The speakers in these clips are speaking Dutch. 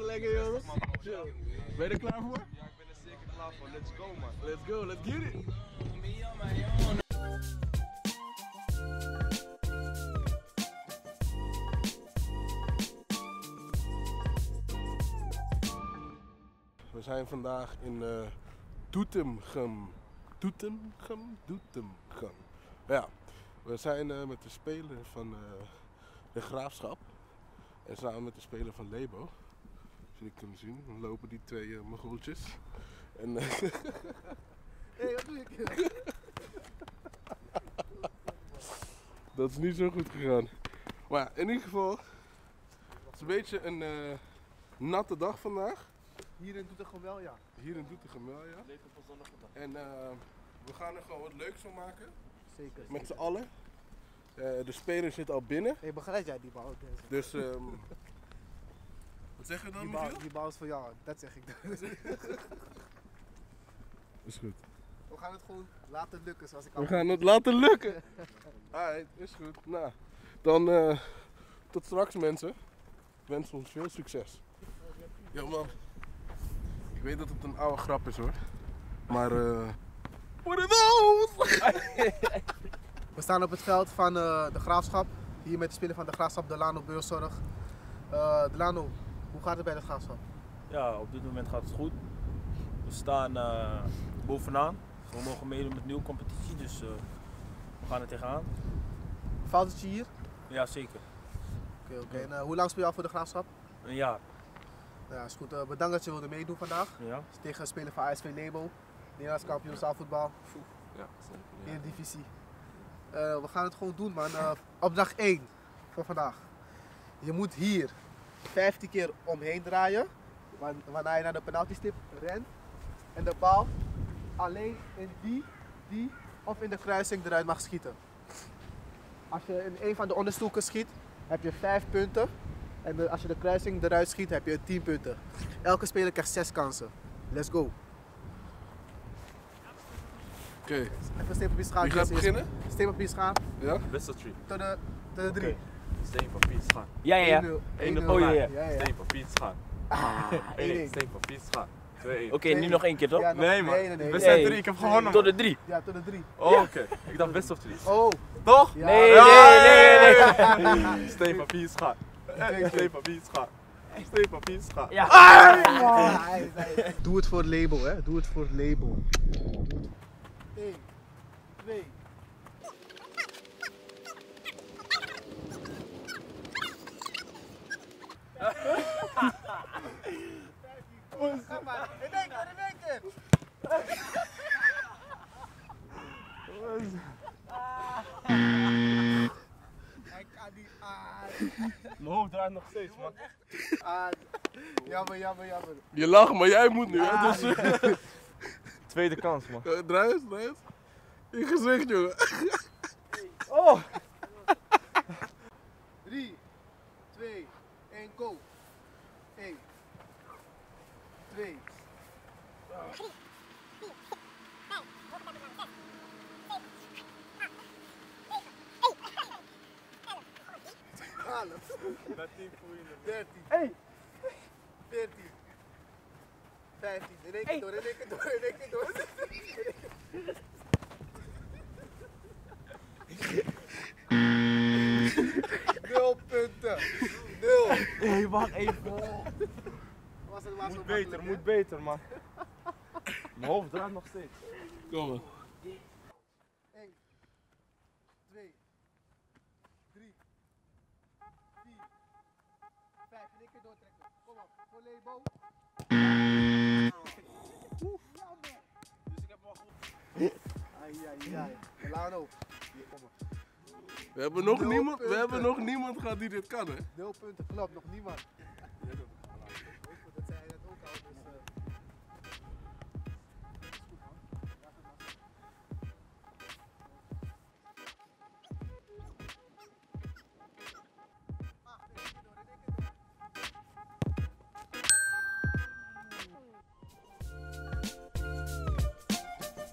lekker jongens. Ben je er klaar voor? Ja, ik ben er zeker klaar voor. Let's go, man. Let's go, let's get it. We zijn vandaag in Doetinchem. Doetinchem. Ja, we zijn met de speler van de Graafschap en samen met de speler van Lebo. Als jullie kunnen zien, dan lopen die twee Mongooltjes. En Hey, wat doe je? dat is niet zo goed gegaan. Maar ja, in ieder geval, het is een beetje een natte dag vandaag. Hier in Doetinchem wel, ja. Hier in Doetinchem wel, ja. Leuk op een zonnige dag. En we gaan er gewoon wat leuks van maken. Zeker. Met z'n allen. De speler zit al binnen. Hey, begrijp jij die bal? Dus, wat zeg je dan, Michiel? Die bal is voor jou, dat zeg ik dan. Is goed. We gaan het gewoon laten lukken zoals ik al. We gaan het laten lukken. Alright, is goed. Nou, dan tot straks mensen. Ik wens ons veel succes. Ja man, ik weet dat het een oude grap is hoor. Maar what are those? We staan op het veld van de Graafschap. Hier met de speler van de Graafschap, Delano Beurzorg. Delano, hoe gaat het bij de Graafschap? Ja, op dit moment gaat het goed. We staan bovenaan. We mogen meedoen met een nieuwe competitie, dus we gaan er tegenaan. Valt het je hier? Ja, zeker. Oké. En hoe lang speel je al voor de Graafschap? Een jaar. Ja, is goed. Bedankt dat je wilde meedoen vandaag. Ja. Tegen een speler van ASV Lebo. Nederlands kampioen zaalvoetbal. Ja, zeker. In divisie. We gaan het gewoon doen man. Opdracht 1 voor vandaag. Je moet hier 15 keer omheen draaien. Waarna je naar de penaltystip rent. En de bal alleen in die of in de kruising eruit mag schieten. Als je in een van de onderstoeken schiet, heb je 5 punten. En als je de kruising eruit schiet, heb je 10 punten. Elke speler krijgt 6 kansen. Let's go. Oké, Even steen, papier, schaar. wie gaat beginnen? Steen, papier, schaar. Ja? Best of 3. Tot de 3. Steen, papier, schaar. Ja, ja. 1-0. 1-0. Oh, ja, ja. Steen, papier, schaar. 1-1. Steen, papier, schaar. 2-1. Oké, nu nog één keer toch? Ja, Nee man, nee. we zijn Nee. 3, ik heb gewonnen. Tot de 3. Ja, tot de 3. Oh, oké. Ik dacht best of 3. Oh. Toch? Ja. Nee. Steen, papier, schaar. Steen, papier, schaar. Steen, papier, schaar. Ja. Doe het voor het label, hè. Doe het voor het label. 1, 2. Ga maar. In één keer. Hij kan niet aan. Mijn hoofd draait nog steeds, man. Jammer. Je lacht, maar jij moet nu hè. Dus, Tweede kans, man. draai eens. Je gezicht jongen. Oh! 3, 2, 1, go. 1, 2. Met 10 voor je. 13, Hey! 14, 15. In één keer door. 0 punten. 0. Hey, wacht even. Was het maar zo Moet makkelijk, beter, man. Mijn hoofd draait nog steeds. Kom maar. 1, 2, 3, 4, 5. In één keer doortrekken. Kom op, voor Lebo. Dus ik heb wel goed. Ai. Delano. Hier, kom maar. We hebben nog 0 punten. niemand gehad die dit kan hè. 0 punten, klopt, nog niemand. Dat zei hij net ook al, dus...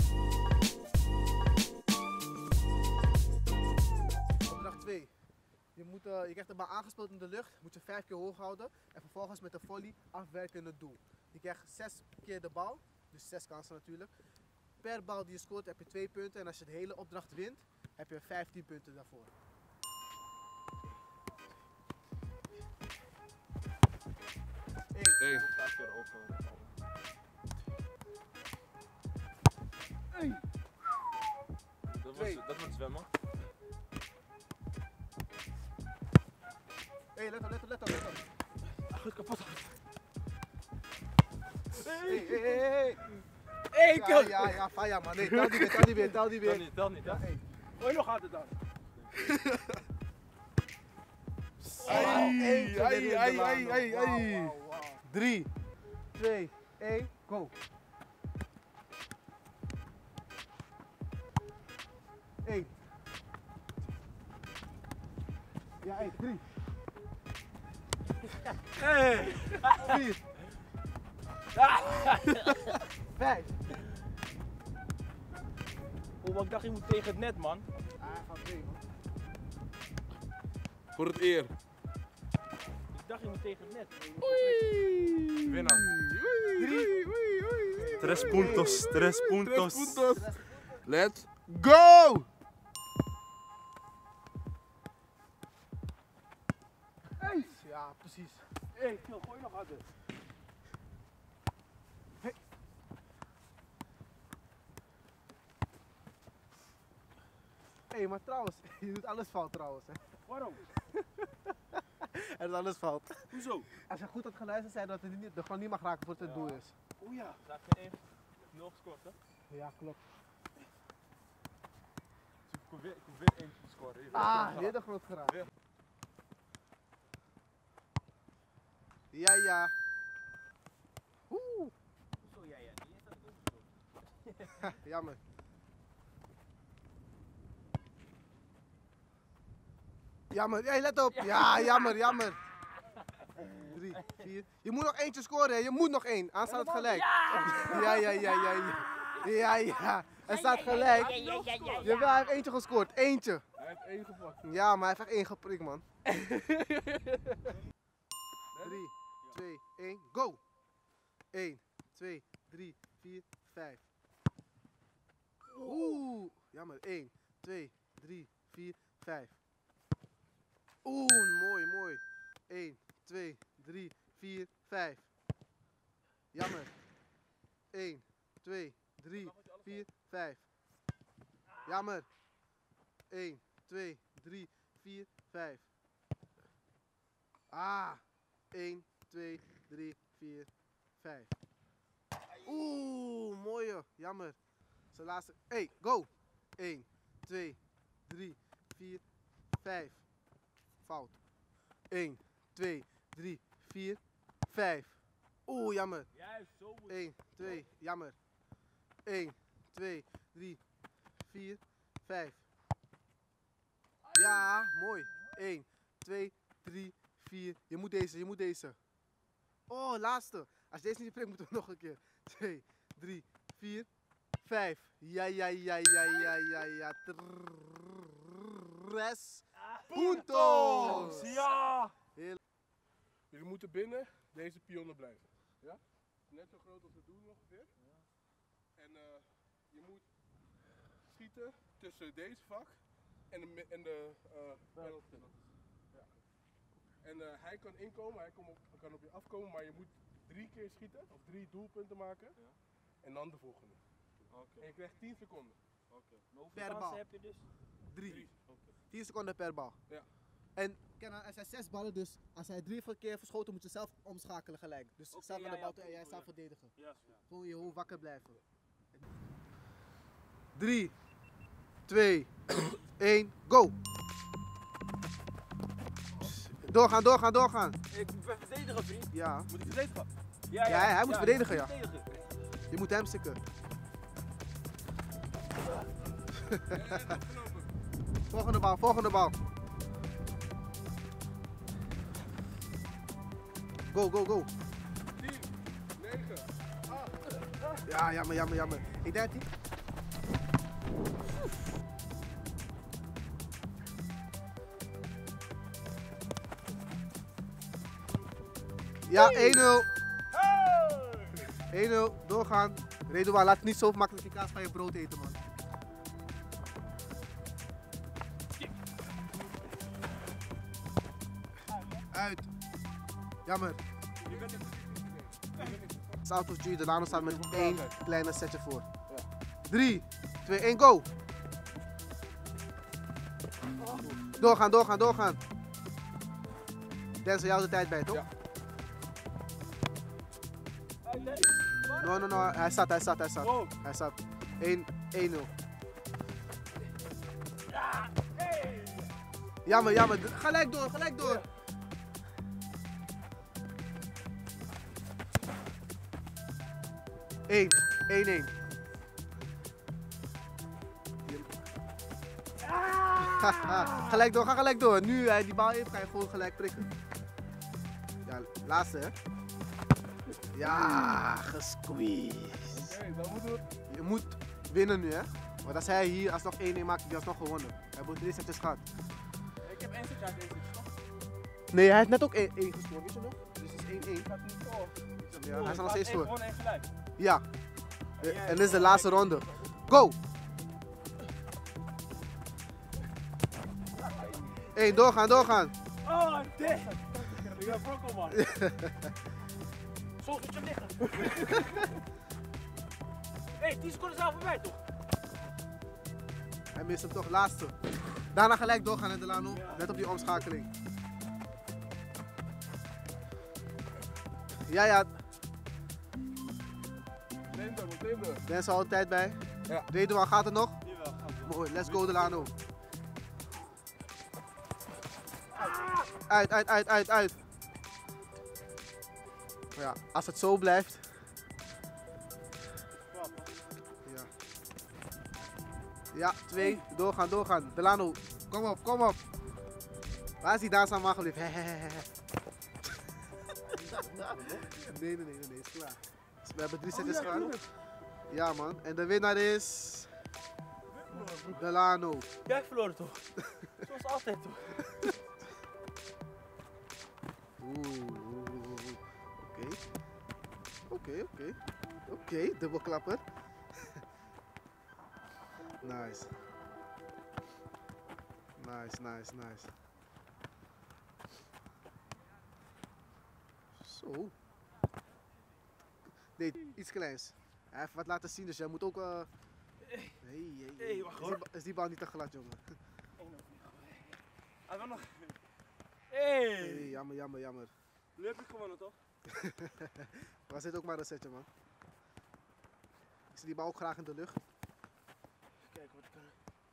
Opdracht 2. Je krijgt de bal aangespeeld in de lucht, moet je 5 keer hoog houden en vervolgens met de volley afwerken in het doel. Je krijgt 6 keer de bal, dus 6 kansen natuurlijk. Per bal die je scoort heb je 2 punten en als je de hele opdracht wint, heb je 15 punten daarvoor. Eén. Dat wordt zwemmen. Hé, let op. Goed kapot. Hé. Hey, Ja, faya man. Nee, tel die weer. Tel niet, hè? Hey. Hoi, nog gaat het dan. Ai. 3, 2, 1, go. 1. Ja, 1, 3. Hey. 4. 5. Oh, maar ik dacht je moet tegen het net, man. Hij gaat 2, man. Voor het eer. Ik dacht je moet tegen het net. Winnaar. 3. 3 puntos. 3 puntos. Let's go! Ja, precies. Hey, Phil, gooi nog harder. Hé, maar trouwens, je doet alles fout trouwens. Hè. Waarom? Er is alles fout. Hoezo? Als je goed had geluisterd, zei dat het er gewoon niet mag raken voordat het doel is. Oh ja. Laat je even 0 gescoord, hè? Ja, klopt. Ik kon weer eentje scoren. Hier. Weer de groot geraakt. Ja. Oeh, Hoezo, ja. Die heeft dat ook gescoord. jammer. Jammer, hey, let op. Ja, jammer. 3, 4. Je moet nog eentje scoren, hè. Je moet nog één. Aan staat het gelijk. Ja. Het staat gelijk. Jawel, hij heeft eentje gescoord. Eentje. Hij heeft 1 gepakt. Ja, maar hij heeft echt 1 geprikt, man. 3, 2, 1, go! 1, 2, 3, 4, 5. Oeh, jammer. 1, 2, 3, 4, 5. Oeh, mooi. 1, 2, 3, 4, 5. Jammer. 1, 2, 3, 4, 5. Jammer. 1, 2, 3, 4, 5. 1, 2, 3, 4, 5. Oeh, mooie. Jammer. Zijn laatste. Hey, go. 1, 2, 3, 4, 5. Fout. 1, 2, 3, 4, 5. Oeh, jammer. Juist, zo moet 1, 2, jammer. 1, 2, 3, 4, 5. Ja, mooi. 1, 2, 3, 4. Je moet deze. Oh, laatste. Als deze niet prikt, moeten we nog een keer. 2, 3, 4, 5. Ja. 3 puntos. Ja! Jullie moeten binnen deze pionnen blijven. Ja? Net zo groot als het doel ongeveer. En je moet schieten tussen deze vak en de penalty. Ja. En hij kan inkomen, hij kan op je afkomen, maar je moet 3 keer schieten of 3 doelpunten maken. Ja. En dan de volgende. Oké. En je krijgt 10 seconden. Maar hoeveel Per kansen bal. heb je dus? 3. 10 seconden per bal. Ja. En hij zijn 6 ballen, dus als hij 3 keer verschoten moet je zelf omschakelen gelijk. Dus Oké, zelf naar de ja, bal ja, toe en jij cool, staat ja. verdedigen. Ja, is goed. Gewoon je hoe wakker blijven. 3, 2, 1, go! Doorgaan. Ik moet verdedigen, vriend. Ja, Moet ik verdedigen? Ja, hij moet verdedigen, ik ja. moet verdedigen. je moet hem stikken. Volgende bal. Go. 10, 9, 8. Ja, jammer. Ik denk die. Ja, 1-0. 1-0, doorgaan. Redouan, laat niet zo makkelijk die kaas van je brood eten, man. Uit. Jammer. South of G, Delano staat met 1 kleine setje voor. 3, 2, 1, go! Doorgaan, doorgaan, doorgaan. Denzel, jou de tijd bij, toch? Ja. No, hij staat. Hij staat. 1-0. Jammer. Gelijk door. Eén. 1-1. Ga gelijk door. Nu hij die bal heeft, ga je gewoon gelijk prikken. Ja, laatste hè. Ja, gesqueezed. Oké, dan moeten we... Je moet winnen nu hè. Want als hij hier alsnog 1-1 maakt, heb je alsnog gewonnen. Hij heeft 3 setjes gehad. Ik heb 1 setje uit 1 setje, toch? Nee, hij heeft net ook 1 gescoord, weet je nog? Dus het is 1-1. Ik had niet voor. Ja, hij staat nog steeds voor. Gewoon 1 gelijk. Ja. En dit is de laatste ronde. Go! 1, doorgaan. Oh, dit! Ik ben brokkel, man. Zo moet je liggen. Hé, 10 seconden zijn voorbij, toch? Hij mist hem toch, laatste. Daarna gelijk doorgaan in Delano, net op die omschakeling. Ja. Meteen door. Denzel houdt tijd bij. Ja. Redouan, gaat het nog? Jawel, gaat Mooi, let's go Delano. Uit. Ja, als het zo blijft. Ja, 2, doorgaan. Delano, kom op. Waar is die dans aan gebleven? Nee, is klaar. Dus we hebben 3 setjes gehad. Ja man, en de winnaar is... Delano. Jij hebt verloren, toch? Zoals altijd, toch? Oké, dubbelklapper. Nice. Zo. Nee, iets kleins. Hij heeft wat laten zien, dus jij moet ook... Hey, wacht hoor. Is die bal niet te glad, jongen? Hij wil nog... Hey! Hey, jammer. Nu heb ik gewonnen, toch? Maar zit ook maar een setje, man. Ik zie die bal ook graag in de lucht. Kijk wat ik kan.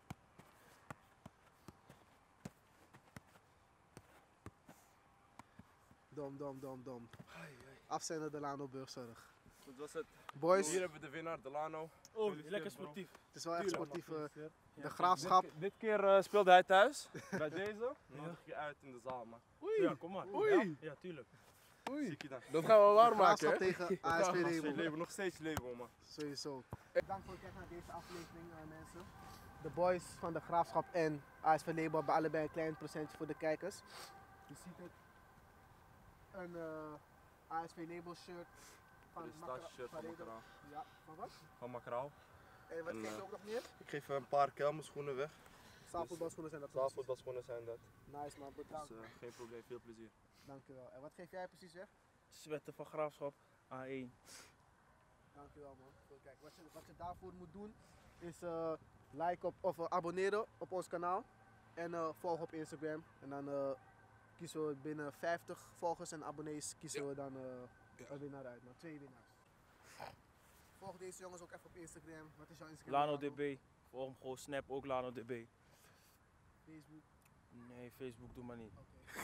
Dom. Afzender Delano Burgzorg. Dat was het. Boys, Hier hebben we de winnaar, Delano. Oh, lekker sportief. het is wel echt sportief. De Graafschap. Dit keer speelde hij thuis, bij deze. Nodig je uit in de zaal, man. Ja, kom maar. Oei. Ja, tuurlijk. Oei. Zie je dan? Dat gaan we waar maken, Graafschap hè? tegen ASV Remo. Leven, nog steeds leven, man. Sowieso. Bedankt voor het kijken naar deze aflevering, mensen. De boys van de Graafschap en ASV Remo hebben allebei een klein procentje voor de kijkers. Je ziet het. Een ASV Remo shirt van Felicitatieshirt van Remo. Makaraal. Ja, van wat? Van Makaraal. En wat En, geef je ook nog meer? Ik geef een paar kelmerschoenen weg. Zaalvoetbalschoenen zijn dat. Zaalvoetbalschoenen zijn dat. Nice man, bedankt. Dus geen probleem, veel plezier. Dankjewel. En wat geef jij precies weg? Zwetten van Graafschap, A1. Dankjewel man. Kijk, wat je daarvoor moet doen is like of abonneren op ons kanaal en volg op Instagram. En dan kiezen we binnen 50 volgers en abonnees kiezen we dan een winnaar uit. Maar 2 winnaars. Volg deze jongens ook even op Instagram. Wat is jouw Instagram? LanoDB. Volg hem gewoon Snap, ook LanoDB. Facebook. Nee, Facebook doe maar niet.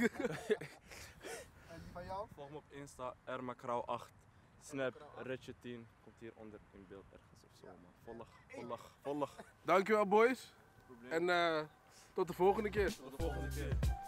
En die van jou? Volg me op Insta, Makaraal8. Snap, Richard10. Komt hieronder in beeld ergens of zo, man. Volg. Dankjewel, boys. Probleem. En tot de volgende keer. Tot de volgende keer.